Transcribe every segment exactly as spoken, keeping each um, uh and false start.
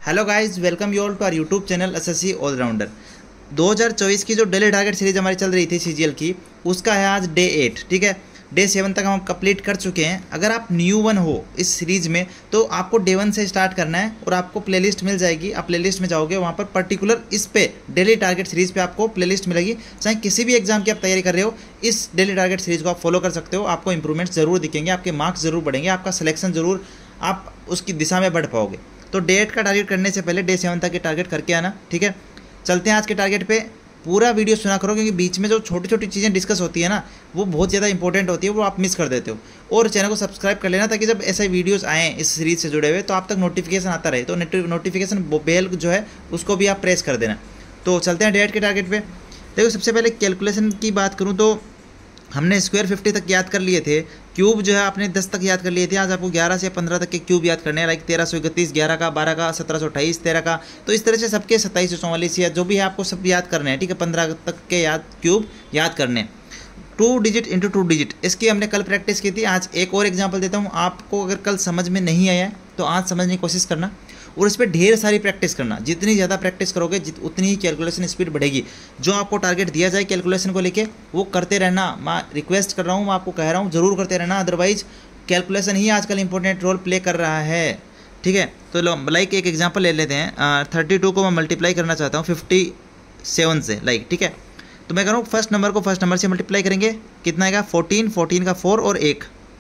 Hello guys, welcome you all to our YouTube channel SSC allrounder. दो हज़ार चौबीस की जो डेली टारगेट सीरीज हमारी चल रही थी सीजीएल की, उसका है आज डे एट। ठीक है, डे सेवन तक हम कंप्लीट कर चुके हैं। अगर आप न्यू वन हो इस सीरीज़ में तो आपको डे वन से स्टार्ट करना है और आपको प्लेलिस्ट मिल जाएगी। आप प्लेलिस्ट में जाओगे, वहाँ पर पर्टिकुलर इस पे डेली टारगेट सीरीज़ पे आपको प्लेलिस्ट मिलेगी। चाहे किसी भी एग्जाम की आप तैयारी कर रहे हो, इस डेली टारगेट सीरीज़ को आप फॉलो कर सकते हो। आपको इंप्रूवमेंट्स ज़रूर दिखेंगे, आपके मार्क्स ज़रूर बढ़ेंगे, आपका सिलेक्शन ज़रूर आप उसकी दिशा में बढ़ पाओगे। तो डे एट का टारगेट करने से पहले डे सेवन तक के टारगेट करके आना। ठीक है, चलते हैं आज के टारगेट पे। पूरा वीडियो सुना करो, क्योंकि बीच में जो छोटी छोटी चीज़ें डिस्कस होती है ना, वो बहुत ज़्यादा इंपॉर्टेंट होती है, वो आप मिस कर देते हो। और चैनल को सब्सक्राइब कर लेना, ताकि जब ऐसे वीडियोस आएँ इस सीरीज़ से जुड़े हुए तो आप तक नोटिफिकेशन आता रहे। तो नोटिफिकेशन बेल जो है उसको भी आप प्रेस कर देना। तो चलते हैं डे एट के टारगेट पे। देखो, सबसे पहले कैलकुलेशन की बात करूँ तो हमने स्क्वायर फिफ्टी तक याद कर लिए थे, क्यूब जो है आपने दस तक याद कर लिए थे। आज आपको ग्यारह से पंद्रह तक के क्यूब याद करने हैं, लाइक तेरह सौ इकतीस, ग्यारह का, बारह का, सत्रह सौ अट्ठाईस, तेरह का। तो इस तरह से सबके सत्ताईस सौ चौवालीस या जो भी है आपको सब याद करने हैं। ठीक है, पंद्रह तक के याद क्यूब याद करने हैं। Two digit into two digit, इसकी हमने कल प्रैक्टिस की थी। आज एक और एग्जाम्पल देता हूँ आपको। अगर कल समझ में नहीं आया तो आज समझने की कोशिश करना और इस पर ढेर सारी प्रैक्टिस करना। जितनी ज़्यादा प्रैक्टिस करोगे जित उतनी ही कैलकुलेशन स्पीड बढ़ेगी। जो आपको टारगेट दिया जाए कैलकुलेशन को लेके, वो करते रहना। मैं रिक्वेस्ट कर रहा हूँ, मैं आपको कह रहा हूँ, ज़रूर करते रहना। अदरवाइज कैलकुलेशन ही आजकल इंपॉर्टेंट रोल प्ले कर रहा है। ठीक है, तो लो लाइक एक एग्जाम्पल ले लेते हैं। थर्टी टू को मैं मल्टीप्लाई करना चाहता हूँ फिफ्टी सेवन से, लाइक। ठीक है, तो मैं कह रहा हूँ फर्स्ट नंबर को फर्स्ट नंबर से मल्टीप्लाई करेंगे, कितना आएगा फोर्टीन, फोर्टीन का फोर और एक।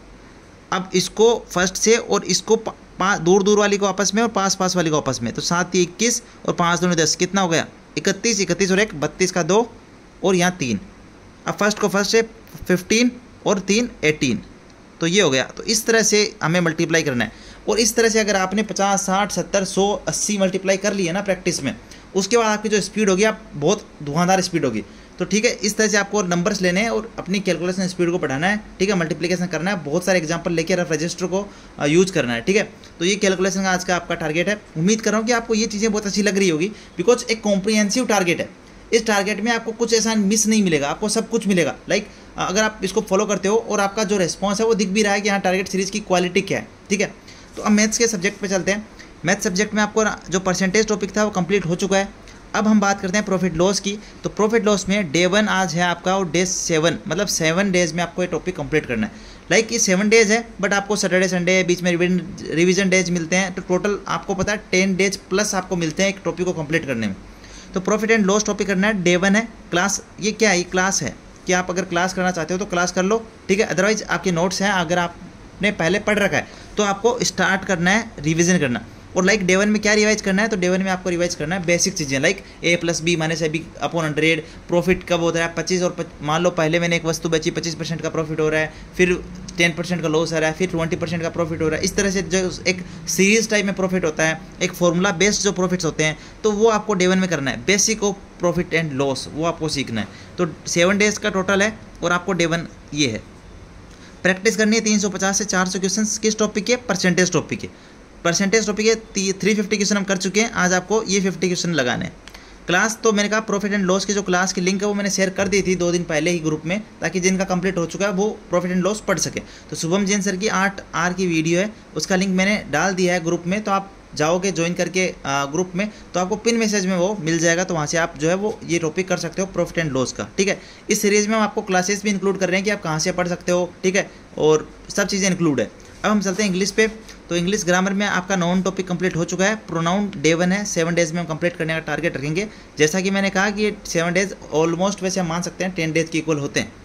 अब इसको फर्स्ट से और इसको दूर दूर वाली को आपस में और पास पास वाली को आपस में, तो सात ही इक्कीस और पाँच दोनों दस, कितना हो गया इकतीस, इकतीस और एक बत्तीस का दो और यहाँ तीन। अब फर्स्ट को फर्स्ट से फिफ्टीन और तीन एटीन, तो ये हो गया। तो इस तरह से हमें मल्टीप्लाई करना है। और इस तरह से अगर आपने पचास, साठ, सत्तर, सौ, अस्सी मल्टीप्लाई कर लिया ना प्रैक्टिस में, उसके बाद आपकी जो स्पीड होगी, आप बहुत धुआंधार स्पीड होगी। तो ठीक है, इस तरह से आपको नंबर्स लेने हैं और अपनी कैलकुलेशन स्पीड को बढ़ाना है। ठीक है, मल्टीप्लिकेशन करना है, बहुत सारे एग्जांपल लेके रफ रजिस्टर को यूज करना है। ठीक है, तो ये कैलकुलेशन का आज का आपका टारगेट है। उम्मीद कर रहा हूँ कि आपको ये चीज़ें बहुत अच्छी लग रही होगी, बिकॉज एक कॉम्प्रिहेंसिव टारगेट है। इस टारगेट में आपको कुछ ऐसा मिस नहीं मिलेगा, आपको सब कुछ मिलेगा। लाइक अगर आप इसको फॉलो करते हो और आपका जो रिस्पॉन्स है वो दिख भी रहा है कि हाँ टारगेट सीरीज की क्वालिटी क्या है। ठीक है, तो अब मैथ्स के सब्जेक्ट पे चलते हैं। मैथ सब्जेक्ट में आपको जो परसेंटेज टॉपिक था वो कंप्लीट हो चुका है। अब हम बात करते हैं प्रॉफिट लॉस की। तो प्रॉफिट लॉस में डे वन आज है आपका और डे सेवन, मतलब सेवन डेज में आपको ये टॉपिक कंप्लीट करना है। लाइक ये सेवन डेज है, बट आपको सैटरडे संडे बीच में रिवीजन डेज मिलते हैं। तो टोटल आपको पता है टेन डेज प्लस आपको मिलते हैं एक टॉपिक को कंप्लीट करने में। तो प्रॉफिट एंड लॉस टॉपिक करना है, डे वन है। क्लास ये क्या है, ये क्लास है कि आप अगर क्लास करना चाहते हो तो क्लास कर लो। ठीक है, अदरवाइज आपके नोट्स हैं, अगर आपने पहले पढ़ रखा है तो आपको स्टार्ट करना है रिविजन करना। और लाइक डे वन में क्या रिवाइज करना है, तो डे वन में आपको रिवाइज करना है बेसिक चीज़ें, like a plus b minus a b upon hundred, profit कब होता है पच्चीस और पच, मान लो पहले मैंने एक वस्तु बेची, पच्चीस परसेंट का प्रॉफिट हो रहा है, फिर टेन परसेंट का लॉस आ रहा है, फिर ट्वेंटी परसेंट का प्रॉफिट हो रहा है। इस तरह से जो एक सीरीज टाइप में प्रॉफिट होता है, एक फॉर्मूला बेस्ड जो प्रॉफिट्स होते हैं, तो वो आपको डे वन में करना है। Basic of profit and loss वो आपको सीखना है। तो सेवन डेज का टोटल है और आपको डे वन ये है। प्रैक्टिस करनी है तीन सौ पचास से चार सौ क्वेश्चन किस टॉपिक के, परसेंटेज टॉपिक के। परसेंटेज टॉपिक है थ्री फिफ्टी क्वेश्चन हम कर चुके हैं, आज आपको ये फिफ्टी क्वेश्चन लगाने हैं। क्लास तो मैंने कहा प्रॉफिट एंड लॉस की जो क्लास की लिंक है वो मैंने शेयर कर दी थी दो दिन पहले ही ग्रुप में, ताकि जिनका कंप्लीट हो चुका है वो प्रॉफिट एंड लॉस पढ़ सके। तो शुभम जैन सर की आठ आर की वीडियो है, उसका लिंक मैंने डाल दिया है ग्रुप में। तो आप जाओगे ज्वाइन करके ग्रुप में तो आपको पिन मैसेज में वो मिल जाएगा। तो वहाँ से आप जो है वो ये टॉपिक कर सकते हो प्रॉफिट एंड लॉस का। ठीक है, इस सीरीज़ में हम आपको क्लासेस भी इंक्लूड कर रहे हैं कि आप कहाँ से पढ़ सकते हो। ठीक है, और सब चीज़ें इंक्लूड है। अब हम चलते हैं इंग्लिश पे। तो इंग्लिश ग्रामर में आपका नाउन टॉपिक कंप्लीट हो चुका है। प्रोनाउन डे वन है, सेवन डेज में हम कंप्लीट करने का टारगेट रखेंगे। जैसा कि मैंने कहा कि ये सेवन डेज ऑलमोस्ट वैसे हम मान सकते हैं टेन डेज के इक्वल होते हैं।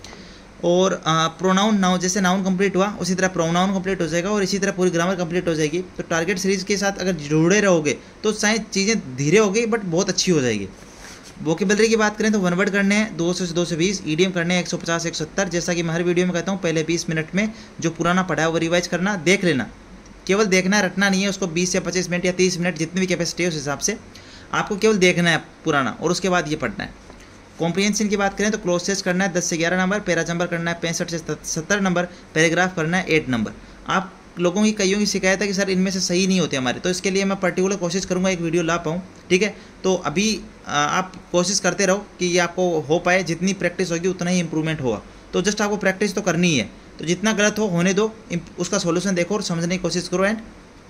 और प्रोनाउन नाउन, जैसे नाउन कंप्लीट हुआ उसी तरह प्रोनाउन कंप्लीट हो जाएगा और इसी तरह पूरी ग्रामर कंप्लीट हो जाएगी। तो टारगेट सीरीज के साथ अगर जुड़े रहोगे तो शायद चीज़ें धीरे हो गई बट बहुत अच्छी हो जाएगी। वोकेबलरी की बात करें तो वन वर्ड करने हैं दो सौ से दो सौ बीस, ईडीएम करने हैं एक सौ पचास से एक सौ सत्तर। जैसा कि मैं हर वीडियो में कहता हूँ, पहले बीस मिनट में जो पुराना पढ़ा है वो रिवाइज करना, देख लेना। केवल देखना है, रटना नहीं है उसको। बीस या पच्चीस मिनट या तीस मिनट जितनी भी कैपेसिटी है उस हिसाब से आपको केवल देखना है पुराना, और उसके बाद ये पढ़ना है। कॉम्प्रिहेंशन की बात करें तो क्लोजेस करना है दस से ग्यारह नंबर, पैरा नंबर करना है पैंसठ से सत्तर नंबर, पैराग्राफ करना है एट नंबर। आप लोगों की कईयों की शिकायत है कि सर इनमें से सही नहीं होते हमारे, तो इसके लिए मैं पर्टिकुलर कोशिश करूंगा एक वीडियो ला पाऊँ। ठीक है, तो अभी आप कोशिश करते रहो कि ये आपको हो पाए। जितनी प्रैक्टिस होगी उतना ही इंप्रूवमेंट होगा। तो जस्ट आपको प्रैक्टिस तो करनी ही है, तो जितना गलत हो होने दो, उसका सॉल्यूशन देखो और समझने की कोशिश करो एंड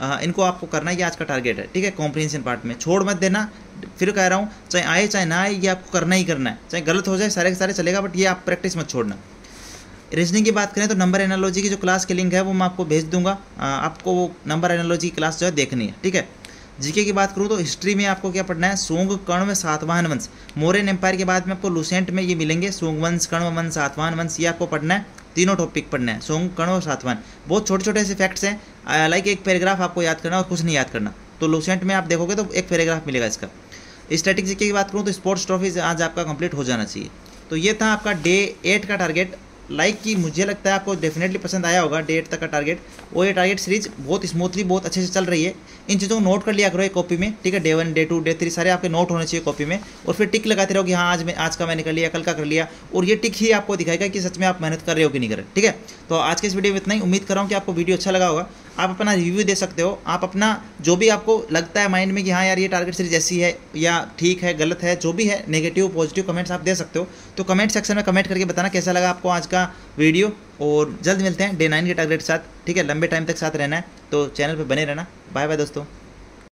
आ, इनको आपको करना है, ये आज का टारगेट है, ठीक है। कॉम्प्रिहेंशन पार्ट में छोड़ मत देना, फिर कह रहा हूँ चाहे आए चाहे ना आए, ये आपको करना ही करना है, चाहे गलत हो जाए सारे के सारे चलेगा, बट ये आप प्रैक्टिस मत छोड़ना। रीजनिंग की बात करें तो नंबर एनालॉजी की जो क्लास की लिंक है वो मैं आपको भेज दूंगा, आपको वो नंबर एनालॉजी की क्लास जो है देखनी है, ठीक है। जीके की बात करूँ तो हिस्ट्री में आपको क्या पढ़ना है, सोंग कण्व सातवाहन वंश, मौर्यन एम्पायर के बाद में आपको लुसेंट में ये मिलेंगे, सोंग वंश, कण्व वंश, सातवाहन वंश, ये आपको पढ़ना है, तीनों टॉपिक पढ़ना है, सोंग कण्व सातवाहन। बहुत छोटे छोटे ऐसे फैक्ट्स हैं, लाइक एक पैराग्राफ आपको याद करना और कुछ नहीं याद करना, तो लुसेंट में आप देखोगे तो एक पैराग्राफ मिलेगा इसका। स्टैटिक जीके की बात करूँ तो स्पोर्ट्स ट्रॉफी आज आपका कंप्लीट हो जाना चाहिए। तो ये था आपका डे एट का टारगेट। लाइक कि मुझे लगता है आपको डेफिनेटली पसंद आया होगा डे एट तक का टारगेट, और ये टारगेट सीरीज बहुत स्मूथली बहुत अच्छे से चल रही है। इन चीज़ों को नोट कर लिया करो एक कॉपी में, ठीक है। Day one, day two, day three सारे आपके नोट होने चाहिए कॉपी में, और फिर टिक लगाते रहो कि हाँ आज मैं आज का मैंने कर लिया, कल का कर लिया, और ये टिक ही आपको दिखाएगा कि सच में आप मेहनत कर रहे हो कि नहीं कर रहे, ठीक है। तो आज के इस वीडियो में इतना ही, उम्मीद कर रहा हूँ कि आपको वीडियो अच्छा लगा होगा। आप अपना रिव्यू दे सकते हो, आप अपना जो भी आपको लगता है माइंड में कि हाँ यार ये टारगेट सीरीज ऐसी है या ठीक है गलत है, जो भी है नेगेटिव पॉजिटिव कमेंट्स आप दे सकते हो। तो कमेंट सेक्शन में कमेंट करके बताना कैसा लगा आपको आज का वीडियो, और जल्द मिलते हैं डे नाइन के टारगेट के साथ, ठीक है। लंबे टाइम तक साथ रहना है तो चैनल पर बने रहना। बाय बाय दोस्तों।